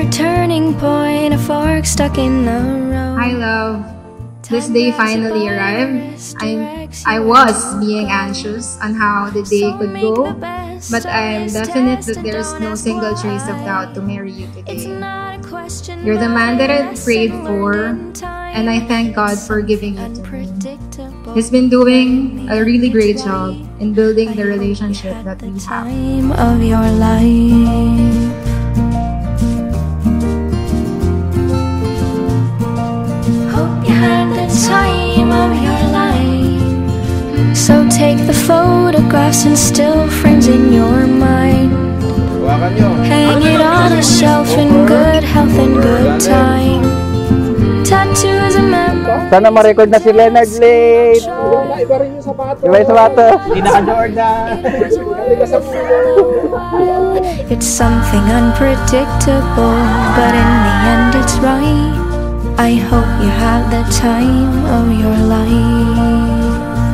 turning point, a fork stuck in the road. Hi, love. This day finally arrived. I was being anxious on how the day could go, but I'm definite that there's no single trace of doubt to marry you today. You're the man that I prayed for, and I thank God for giving you to me. He's been doing a really great job in building the relationship that we have. Time of your life. Hope you had the time of your life. So take the photographs and still frames in your mind. Hang it on a shelf in good health and good time. Tattoos and memories. Sana ma-record na si Leonard late. Iba rin yung sapato. Iba yung sapato. Hindi naka-Jordan. It's something unpredictable, but in the end it's right. I hope you have the time of your life.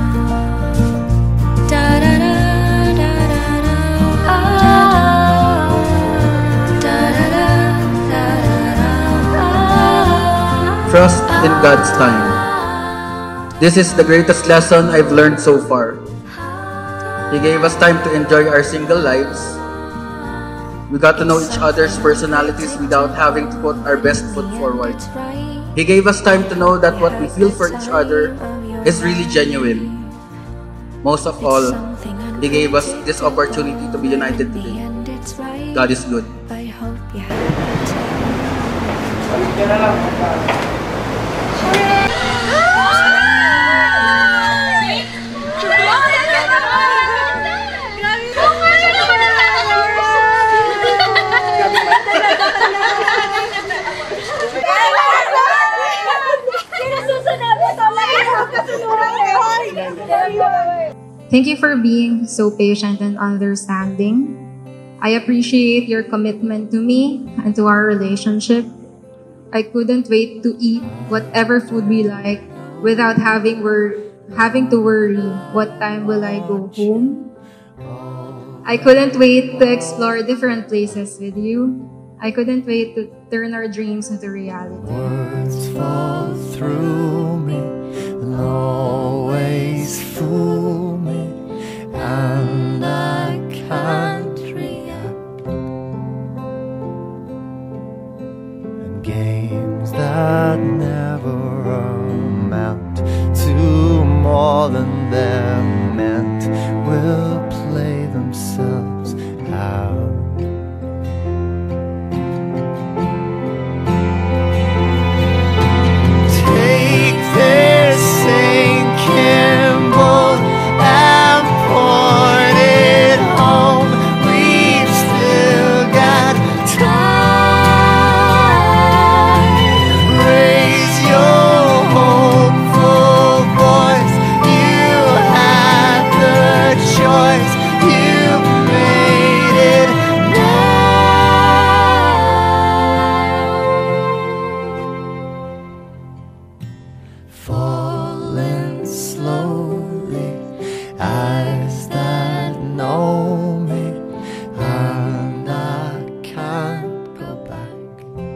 Da da da da da da. Ah, da da da da da. Trust in God's time. This is the greatest lesson I've learned so far. He gave us time to enjoy our single lives. We got to know each other's personalities without having to put our best foot forward. He gave us time to know that what we feel for each other is really genuine. Most of all, He gave us this opportunity to be united today. God is good. I hope you have the time. Thank you for being so patient and understanding. I appreciate your commitment to me and to our relationship. I couldn't wait to eat whatever food we like without having to worry what time will I go home. I couldn't wait to explore different places with you. I couldn't wait to turn our dreams into reality. Words fall through me and always fool me, and I can't react. And games that never amount to more than they're meant will play themselves out. Falling slowly, eyes that know me, and I can't go back.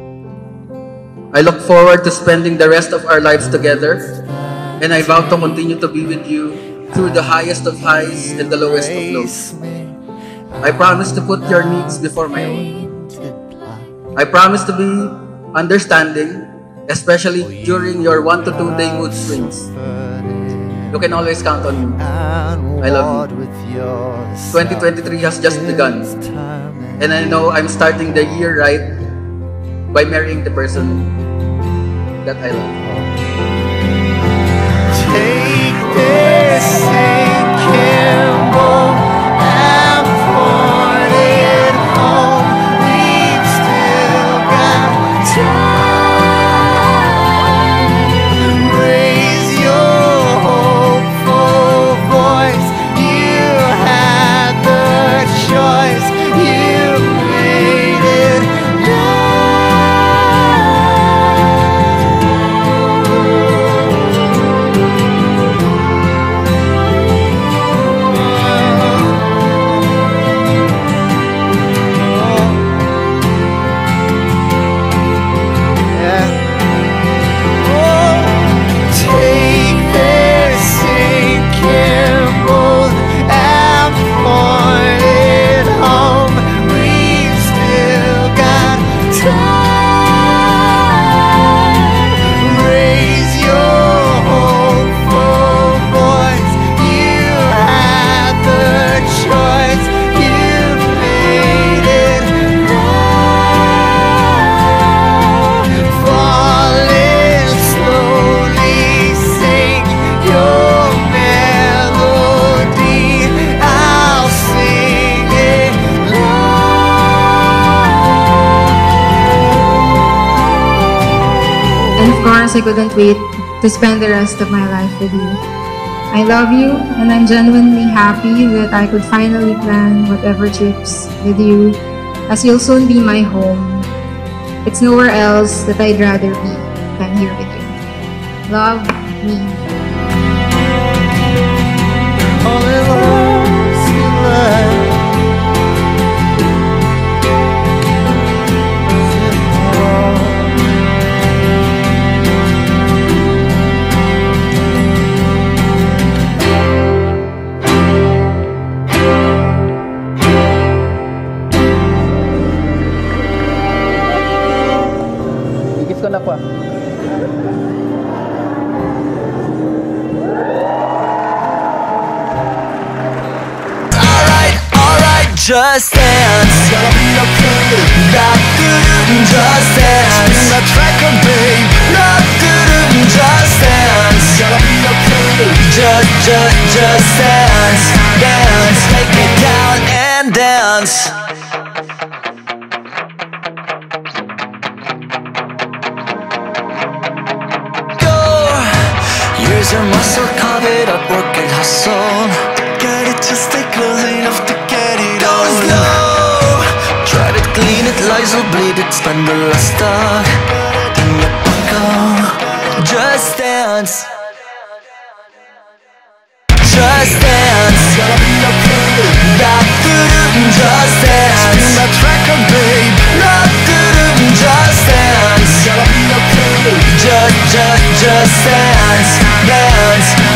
I look forward to spending the rest of our lives together, and I vow to continue to be with you through the highest of highs and the lowest of lows. I promise to put your needs before my own. I promise to be understanding, especially during your 1 to 2 day mood swings. You can always count on me. I love you. 2023 has just begun, and I know I'm starting the year right by marrying the person that I love. Take this sinking boat and pour it home. We've still got time. of course, I couldn't wait to spend the rest of my life with you. I love you, and I'm genuinely happy that I could finally plan whatever trips with you, as you'll soon be my home. It's nowhere else that I'd rather be than here with you. Love, me. Only loves you love. Ikis ko na po. Just dance, gonna be okay. Just dance, spin that track on, babe. Just dance, gonna be okay. Just dance, dance, take it down and dance. Go, use your muscle, carve it up, work and hustle. Get it, just stay close enough to get it. Don't slow. Try to clean it, lies will bleed it, spend the last dog. Then you buckle. Just dance. Just dance. Gonna be okay. Just dance. Spin that track on, babe. Just dance. Gonna be okay. Just dance, dance.